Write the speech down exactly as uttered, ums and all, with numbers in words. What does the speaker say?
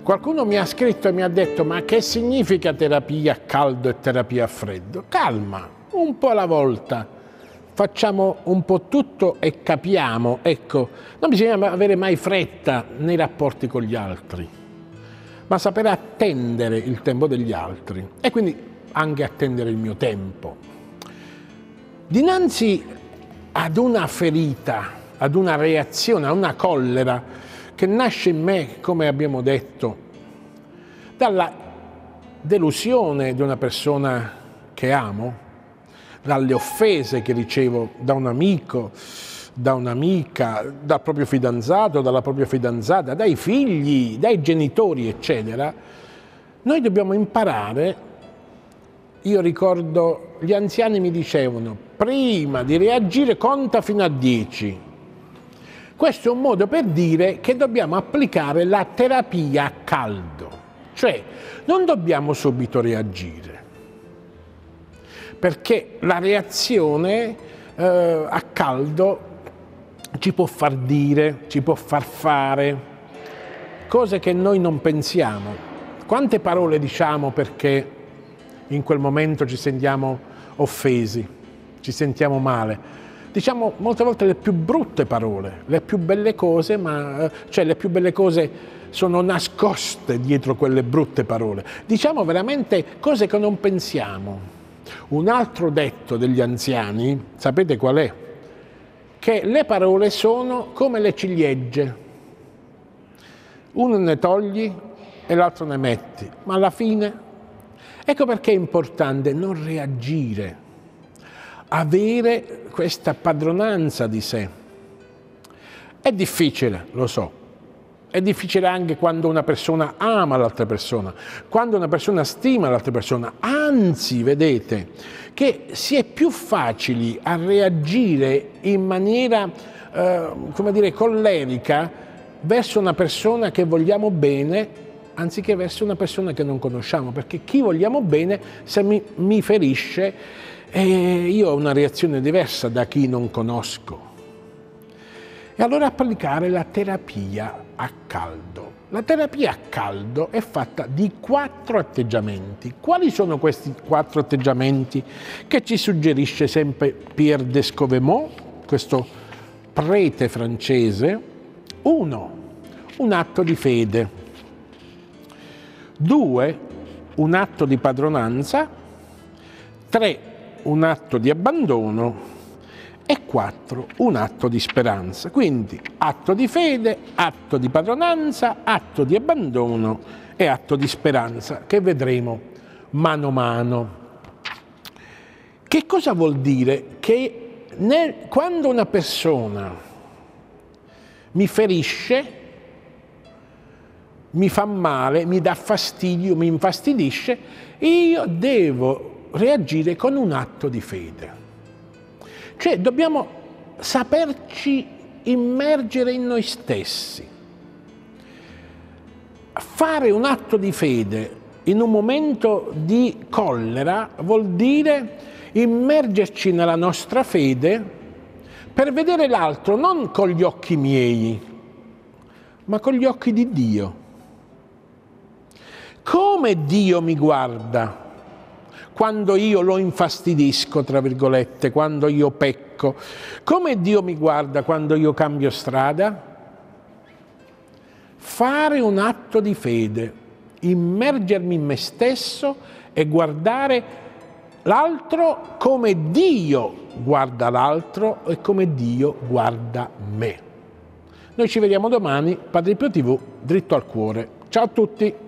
Qualcuno mi ha scritto e mi ha detto: ma che significa terapia a caldo e terapia a freddo? Calma, un po' alla volta. Facciamo un po' tutto e capiamo, ecco, non bisogna avere mai fretta nei rapporti con gli altri, ma sapere attendere il tempo degli altri e quindi anche attendere il mio tempo. Dinanzi ad una ferita, ad una reazione, a una collera che nasce in me, come abbiamo detto, dalla delusione di una persona che amo, dalle offese che ricevo da un amico, da un'amica, dal proprio fidanzato, dalla propria fidanzata, dai figli, dai genitori, eccetera, noi dobbiamo imparare. Io ricordo, gli anziani mi dicevano: prima di reagire conta fino a dieci. Questo è un modo per dire che dobbiamo applicare la terapia a caldo, cioè non dobbiamo subito reagire, perché la reazione eh, a caldo ci può far dire, ci può far fare cose che noi non pensiamo. Quante parole diciamo perché in quel momento ci sentiamo offesi, ci sentiamo male? Diciamo molte volte le più brutte parole, le più belle cose, ma cioè le più belle cose sono nascoste dietro quelle brutte parole. Diciamo veramente cose che non pensiamo. Un altro detto degli anziani, sapete qual è? Che le parole sono come le ciliegie. Uno ne togli e l'altro ne metti, ma alla fine... Ecco perché è importante non reagire, avere questa padronanza di sé. È difficile, lo so. È difficile anche quando una persona ama l'altra persona, quando una persona stima l'altra persona. Anzi, vedete, che si è più facili a reagire in maniera, eh, come dire, collerica verso una persona che vogliamo bene, anziché verso una persona che non conosciamo, perché chi vogliamo bene, se mi, mi ferisce, eh, io ho una reazione diversa da chi non conosco. E allora applicare la terapia a caldo. La terapia a caldo è fatta di quattro atteggiamenti. Quali sono questi quattro atteggiamenti che ci suggerisce sempre Pierre d'Escovemeaux, questo prete francese? Uno, un atto di fede. Due, un atto di padronanza. Tre, un atto di abbandono. E quattro, un atto di speranza. Quindi atto di fede, atto di padronanza, atto di abbandono e atto di speranza, che vedremo mano a mano. Che cosa vuol dire? Che nel, quando una persona mi ferisce, mi fa male, mi dà fastidio, mi infastidisce, io devo reagire con un atto di fede. Cioè dobbiamo saperci immergere in noi stessi. Fare un atto di fede in un momento di collera vuol dire immergerci nella nostra fede per vedere l'altro non con gli occhi miei, ma con gli occhi di Dio. Come Dio mi guarda quando io lo infastidisco, tra virgolette, quando io pecco? Come Dio mi guarda quando io cambio strada? Fare un atto di fede, immergermi in me stesso e guardare l'altro come Dio guarda l'altro e come Dio guarda me. Noi ci vediamo domani, Padre Pio tivù, dritto al cuore. Ciao a tutti!